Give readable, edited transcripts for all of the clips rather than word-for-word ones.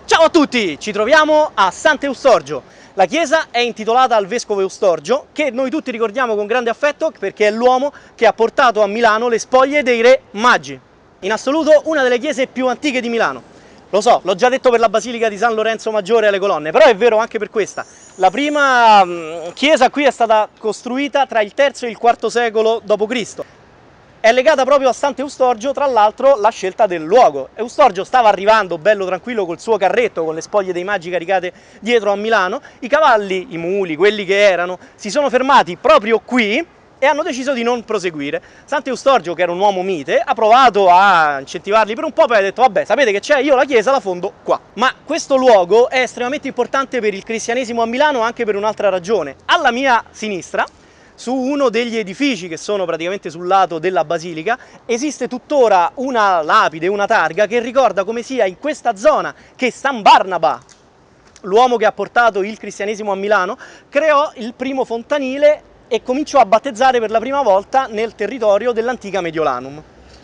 Ciao a tutti! Ci troviamo a Sant'Eustorgio. La chiesa è intitolata al vescovo Eustorgio, che noi tutti ricordiamo con grande affetto perché è l'uomo che ha portato a Milano le spoglie dei re magi. In assoluto una delle chiese più antiche di Milano. Lo so, l'ho già detto per la Basilica di San Lorenzo Maggiore alle Colonne, però è vero anche per questa. La prima chiesa qui è stata costruita tra il III e il IV secolo d.C. È legata proprio a Sant'Eustorgio, tra l'altro, la scelta del luogo. Eustorgio stava arrivando bello tranquillo col suo carretto, con le spoglie dei magi caricate dietro a Milano. I cavalli, i muli, quelli che erano, si sono fermati proprio qui e hanno deciso di non proseguire. Sant'Eustorgio, che era un uomo mite, ha provato a incentivarli per un po', poi ha detto vabbè, sapete che c'è, io la chiesa la fondo qua. Ma questo luogo è estremamente importante per il cristianesimo a Milano anche per un'altra ragione. Alla mia sinistra, su uno degli edifici che sono praticamente sul lato della basilica, esiste tuttora una lapide, una targa che ricorda come sia in questa zona che San Barnaba, l'uomo che ha portato il cristianesimo a Milano, creò il primo fontanile e cominciò a battezzare per la prima volta nel territorio dell'antica Mediolanum.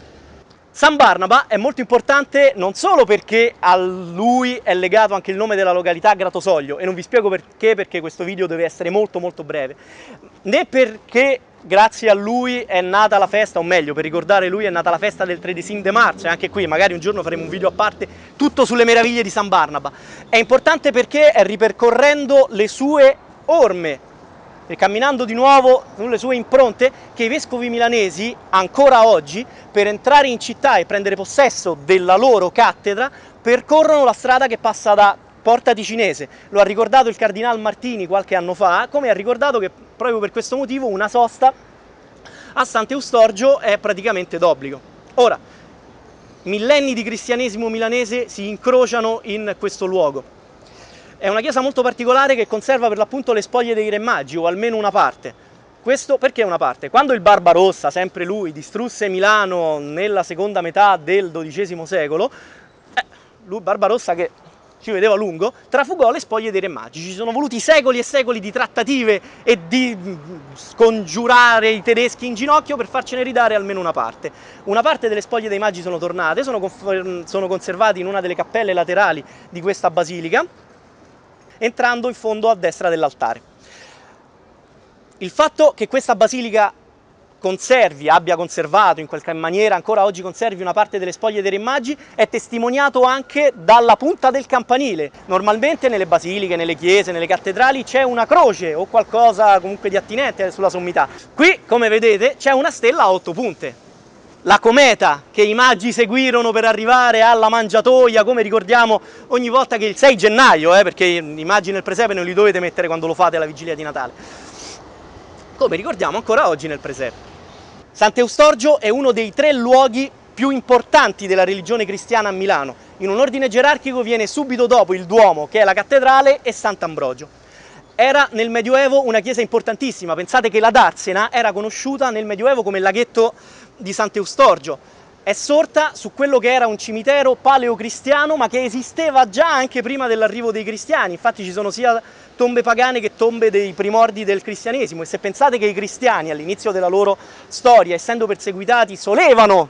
San Barnaba è molto importante non solo perché a lui è legato anche il nome della località Gratosoglio, e non vi spiego perché questo video deve essere molto breve, né perché grazie a lui è nata la festa, o meglio, per ricordare lui è nata la festa del 13 de marzo, e anche qui magari un giorno faremo un video a parte tutto sulle meraviglie di San Barnaba. È importante perché è ripercorrendo le sue orme e camminando di nuovo sulle sue impronte che i vescovi milanesi ancora oggi, per entrare in città e prendere possesso della loro cattedra, percorrono la strada che passa da Porta Ticinese. Lo ha ricordato il cardinal Martini qualche anno fa, come ha ricordato che proprio per questo motivo una sosta a Sant'Eustorgio è praticamente d'obbligo. Ora, millenni di cristianesimo milanese si incrociano in questo luogo. È una chiesa molto particolare che conserva per l'appunto le spoglie dei re magi, o almeno una parte. Questo perché una parte? Quando il Barbarossa, sempre lui, distrusse Milano nella seconda metà del XII secolo, lui, Barbarossa, che ci vedeva lungo, trafugò le spoglie dei re magi. Ci sono voluti secoli e secoli di trattative e di scongiurare i tedeschi in ginocchio per farcene ridare almeno una parte. Una parte delle spoglie dei magi sono tornate, sono conservati in una delle cappelle laterali di questa basilica, entrando in fondo a destra dell'altare. Il fatto che questa basilica abbia conservato in qualche maniera, ancora oggi conservi una parte delle spoglie dei re magi, è testimoniato anche dalla punta del campanile. Normalmente nelle basiliche, nelle chiese, nelle cattedrali c'è una croce o qualcosa comunque di attinente sulla sommità. Qui, come vedete, c'è una stella a 8 punte. La cometa che i magi seguirono per arrivare alla mangiatoia, come ricordiamo ogni volta che il 6 gennaio, perché i magi nel presepe non li dovete mettere quando lo fate alla vigilia di Natale, come ricordiamo ancora oggi nel presepe. Sant'Eustorgio è uno dei 3 luoghi più importanti della religione cristiana a Milano. In un ordine gerarchico viene subito dopo il Duomo, che è la cattedrale, e Sant'Ambrogio. Era nel Medioevo una chiesa importantissima. Pensate che la Darsena era conosciuta nel Medioevo come il laghetto di Sant'Eustorgio. È sorta su quello che era un cimitero paleocristiano, ma che esisteva già anche prima dell'arrivo dei cristiani. Infatti ci sono sia tombe pagane che tombe dei primordi del cristianesimo, e se pensate che i cristiani all'inizio della loro storia, essendo perseguitati, solevano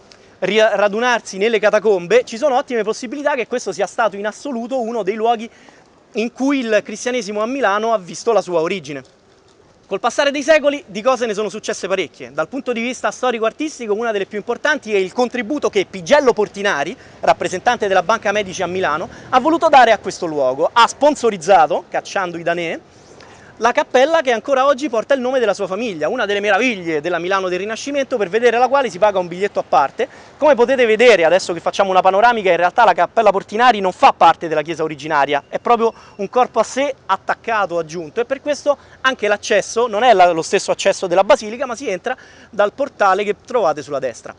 radunarsi nelle catacombe, ci sono ottime possibilità che questo sia stato in assoluto uno dei luoghi in cui il cristianesimo a Milano ha visto la sua origine. Col passare dei secoli di cose ne sono successe parecchie. Dal punto di vista storico-artistico una delle più importanti è il contributo che Pigello Portinari, rappresentante della Banca Medici a Milano, ha voluto dare a questo luogo. Ha sponsorizzato, cacciando i danè, la cappella che ancora oggi porta il nome della sua famiglia, una delle meraviglie della Milano del Rinascimento, per vedere la quale si paga un biglietto a parte. Come potete vedere, adesso che facciamo una panoramica, in realtà la cappella Portinari non fa parte della chiesa originaria, è proprio un corpo a sé attaccato, aggiunto, e per questo anche l'accesso non è lo stesso accesso della basilica, ma si entra dal portale che trovate sulla destra.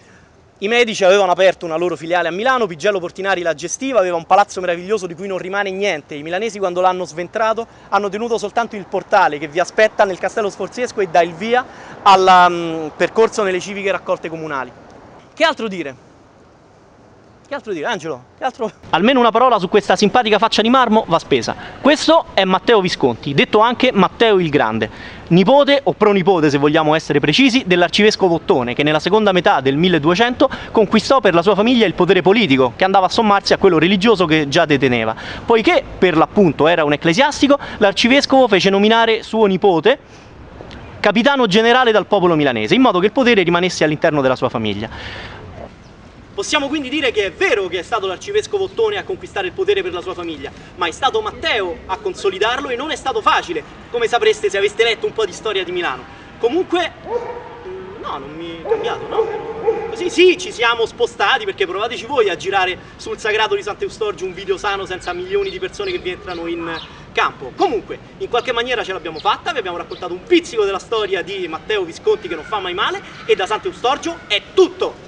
I Medici avevano aperto una loro filiale a Milano, Pigello Portinari la gestiva, aveva un palazzo meraviglioso di cui non rimane niente. I milanesi, quando l'hanno sventrato, hanno tenuto soltanto il portale che vi aspetta nel Castello Sforzesco e dà il via al percorso nelle civiche raccolte comunali. Che altro dire? Che altro dire, Angelo? Che altro? Almeno una parola su questa simpatica faccia di marmo va spesa. Questo è Matteo Visconti, detto anche Matteo il Grande, nipote o pronipote, se vogliamo essere precisi, dell'arcivescovo Ottone, che nella seconda metà del 1200 conquistò per la sua famiglia il potere politico, che andava a sommarsi a quello religioso che già deteneva. Poiché, per l'appunto, era un ecclesiastico, l'arcivescovo fece nominare suo nipote capitano generale dal popolo milanese, in modo che il potere rimanesse all'interno della sua famiglia. Possiamo quindi dire che è vero che è stato l'arcivescovo Ottone a conquistare il potere per la sua famiglia, ma è stato Matteo a consolidarlo e non è stato facile, come sapreste se aveste letto un po' di storia di Milano. Comunque, no, non mi è cambiato, no? Così sì, ci siamo spostati, perché provateci voi a girare sul sagrato di Sant'Eustorgio un video sano senza milioni di persone che vi entrano in campo. Comunque, in qualche maniera ce l'abbiamo fatta, vi abbiamo raccontato un pizzico della storia di Matteo Visconti che non fa mai male, e da Sant'Eustorgio è tutto!